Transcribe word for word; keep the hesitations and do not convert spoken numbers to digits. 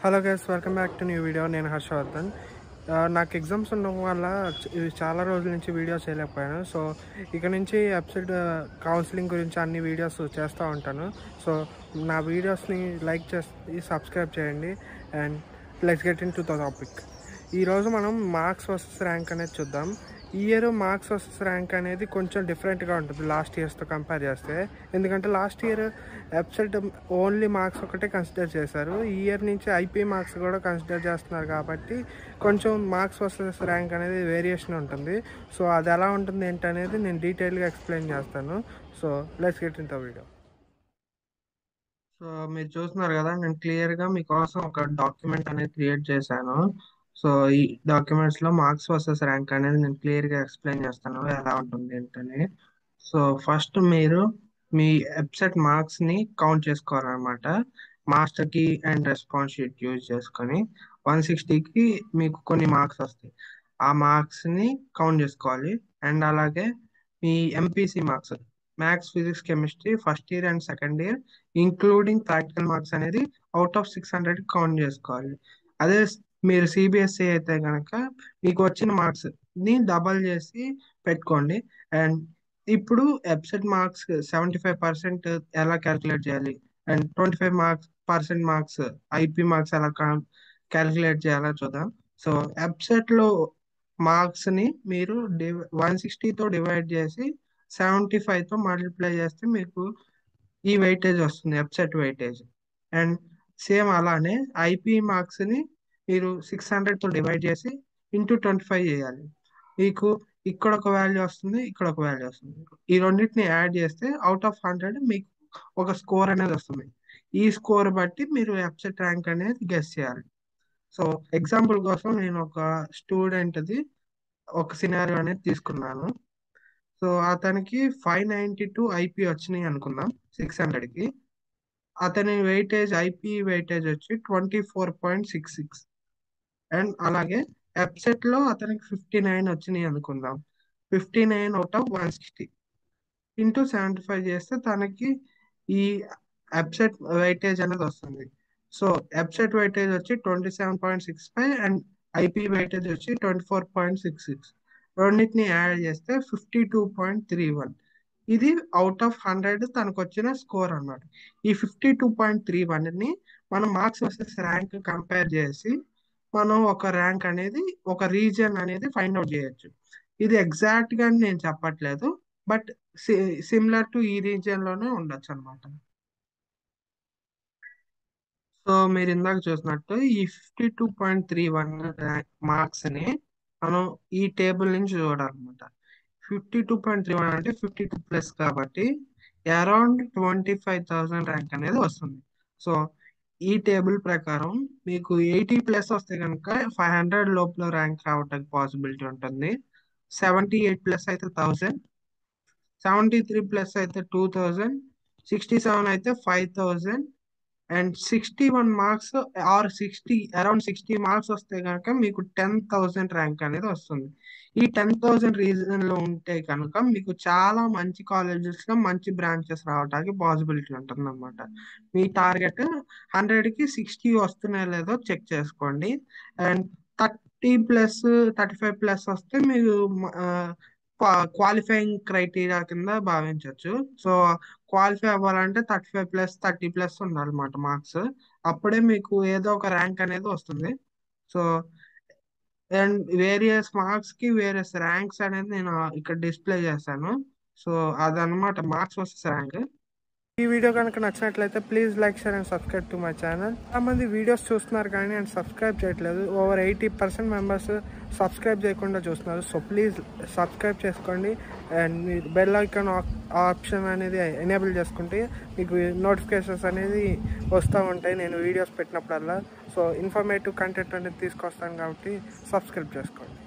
Hello guys, welcome back to new video. నేను హర్షవర్ధన్. నాకు exams ఉండడం వల్ల చాలా రోజుల నుంచి వీడియోస్ చేయలేకపోయాను. సో ఇక నుంచి ఎపిసోడ్ కౌన్సిలింగ్ గురించి అన్ని వీడియోస్ చేస్తూ ఉంటాను. సో నా వీడియోస్ని లైక్ చేసి సబ్స్క్రైబ్ చేయండి. And let's get in to the topic. ఈరోజు మనం మార్క్స్ వర్సెస్ ర్యాంక్ అనేది చూద్దాం. ఈ ఇయర్ మార్క్స్ వర్సెస్ ర్యాంక్ అనేది కొంచెం డిఫరెంట్గా ఉంటుంది లాస్ట్ ఇయర్స్తో కంపేర్ చేస్తే. ఎందుకంటే last year episode only marks ఒకటే కన్సిడర్ చేశారు. ఈ ఇయర్ నుంచి ఐపీ మార్క్స్ కూడా కన్సిడర్ చేస్తున్నారు కాబట్టి కొంచెం మార్క్స్ వర్సెస్ ర్యాంక్ అనేది వేరియేషన్ ఉంటుంది. సో అది ఎలా ఉంటుంది ఏంటి అనేది నేను డీటెయిల్గా ఎక్స్ప్లెయిన్ చేస్తాను. So let's get in the video. So మీరు చూస్తున్నారు కదా, నేను క్లియర్గా మీకోసం ఒక డాక్యుమెంట్ అనేది క్రియేట్ చేశాను. సో ఈ డాక్యుమెంట్స్ లో మార్క్స్ వర్సెస్ ర్యాంక్ అనేది నేను క్లియర్ గా ఎక్స్ప్లెయిన్ చేస్తాను ఎలా ఉంటుంది ఏంటని. సో ఫస్ట్ మీరు మీ ఎపిసోడ్ మార్క్స్ ని కౌంట్ చేసుకోవాలన్నమాట. Master key and response sheet use చేసుకొని వన్ సిక్స్టీకి మీకు కొన్ని మార్క్స్ వస్తాయి. ఆ మార్క్స్ ని కౌంట్ చేసుకోవాలి. అండ్ అలాగే మీ MPC marks, maths, physics, chemistry first year and second year including practical marks అనేది out of six hundred count చేసుకోవాలి. అదే మీరు సిబిఎస్ఈ అయితే కనుక మీకు వచ్చిన మార్క్స్ ని డబల్ చేసి పెట్టుకోండి. అండ్ ఇప్పుడు episode marks seventy five percent ఎలా క్యాలిక్యులేట్ చేయాలి and twenty five marks percent marks IP marks ఎలా క్యాలిక్యులేట్ చేయాలో చూద్దాం. సో ఎపిసోడ్ లో మార్క్స్ ని మీరు వన్ సిక్స్టీతో డివైడ్ చేసి సెవెంటీ ఫైవ్ తో మల్టిప్లై చేస్తే మీకు ఈ వెయిటేజ్ వస్తుంది, ఎపిసోడ్ వెయిటేజ్. అండ్ సేమ్ అలానే ఐపీ మార్క్స్ ని మీరు సిక్స్ హండ్రెడ్ తో డివైడ్ చేసి ఇంటూ ట్వంటీ ఫైవ్ చేయాలి. మీకు ఇక్కడ ఒక వాల్యూ వస్తుంది, ఇక్కడ ఒక వాల్యూ వస్తుంది. ఈ రెండింటిని యాడ్ చేస్తే అవుట్ ఆఫ్ హండ్రెడ్ మీకు ఒక స్కోర్ అనేది వస్తుంది. ఈ స్కోర్ బట్టి మీరు ఎపిసోడ్ ర్యాంక్ అనేది గెస్ చేయాలి. సో ఎగ్జాంపుల్ కోసం నేను ఒక స్టూడెంట్ది ఒక సినారియో అనేది తీసుకున్నాను. సో అతనికి ఫైవ్ నైన్టీ టూ ఐపీ వచ్చినాయి అనుకుందాం సిక్స్ హండ్రెడ్ కి. అతని వెయిటేజ్ ఐపీ వెయిటేజ్ వచ్చి twenty four point six six. And అలాగే ఎప్సెట్ లో అతనికి ఫిఫ్టీ నైన్ వచ్చినాయి అనుకుందాం. Fifty nine out of one sixty into seventy five చేస్తే తనకి ఈ ఎప్సెట్ వెయిటేజ్ అనేది వస్తుంది. సో ఎప్సెట్ వెయిటేజ్ వచ్చి twenty seven point six five and IP weightage వచ్చి twenty four point six six. రెండింటిని యాడ్ చేస్తే fifty two point three one. ఇది అవుట్ ఆఫ్ హండ్రెడ్ తనకు వచ్చిన స్కోర్ అన్నమాట. ఈ fifty two point three one ని మనం మార్క్స్ వర్సెస్ ర్యాంక్ కంపేర్ చేసి మనం ఒక ర్యాంక్ అనేది, ఒక రీజియన్ అనేది ఫైండ్ అవుట్ చేయొచ్చు. ఇది ఎగ్జాక్ట్ గా నేను చెప్పట్లేదు, బట్ సిమిలర్ టు ఈ రీజియన్ లోనే ఉండొచ్చు అనమాట. సో మీరు ఇందాక చూసినట్టు ఈ fifty two point three one marks ని మనం ఈ టేబుల్ నుంచి చూడాలన్నమాట. Fifty two point three one అంటే ఫిఫ్టీ టూ ప్లస్ కాబట్టి around twenty five thousand rank అనేది వస్తుంది. సో ఈ టేబుల్ ప్రకారం మీకు ఎయిటీ ప్లస్ వస్తే కనుక ఫైవ్ హండ్రెడ్ లోపల ర్యాంక్ రావడానికి పాసిబిలిటీ ఉంటుంది. సెవెంటీ ఎయిట్ ప్లస్ అయితే థౌసండ్, సెవెంటీ త్రీ ప్లస్ అయితే టూ థౌజండ్, సిక్స్టీ సెవెన్ అయితే five thousand, and sixty one marks or sixty around sixty marks వస్తే కనుక మీకు టెన్ థౌసండ్ ర్యాంక్ అనేది వస్తుంది. ఈ టెన్ థౌసండ్ రీజన్ లో ఉంటే కనుక మీకు చాలా మంచి కాలేజెస్ లో మంచి బ్రాంచెస్ రావడానికి పాసిబిలిటీ ఉంటుంది అనమాట. మీ టార్గెట్ హండ్రెడ్ కి సిక్స్టీ వస్తున్నాయో లేదో చెక్ చేసుకోండి. And thirty plus thirty five plus వస్తే మీరు క్వాలిఫైయింగ్ క్రైటీరియా కింద భావించవచ్చు. సో క్వాలిఫై అవ్వాలంటే thirty five plus thirty plus ఉండాలన్నమాట మార్క్స్. అప్పుడే మీకు ఏదో ఒక ర్యాంక్ అనేది వస్తుంది. సో అండ్ వేరియస్ మార్క్స్ కి వేరియస్ ర్యాంక్స్ అనేది నేను ఇక్కడ డిస్ప్లే చేశాను. సో అదనమాట మార్క్స్ వర్సెస్ ర్యాంక్. ఈ వీడియో కనుక నచ్చినట్లయితే please like, share and subscribe to my channel. చాలా మంది వీడియోస్ చూస్తున్నారు కానీ అండ్ సబ్స్క్రైబ్ చేయట్లేదు. Over eighty percent members subscribe చేయకుండా చూస్తున్నారు. సో ప్లీజ్ సబ్స్క్రైబ్ చేసుకోండి. అండ్ మీరు బెల్ ఐకాన్ ఆప్షన్ అనేది ఎనేబుల్ చేసుకుంటే మీకు నోటిఫికేషన్స్ అనేది వస్తూ ఉంటాయి నేను వీడియోస్ పెట్టినప్పుడల్లా. సో ఇన్ఫర్మేటివ్ కంటెంట్ అనేది తీసుకొస్తాను కాబట్టి సబ్స్క్రైబ్ చేసుకోండి.